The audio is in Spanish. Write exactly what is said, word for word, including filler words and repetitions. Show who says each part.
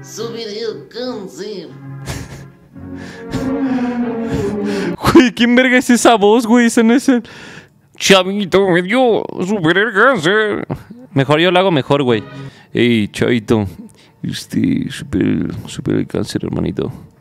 Speaker 1: Superé el cáncer.
Speaker 2: Güey, ¿quién verga es esa voz, güey? Esa no es el... Chavito, me dio superé el cáncer. Mejor yo lo hago mejor, güey. Ey, chavito. Este, superé, superé el cáncer, hermanito.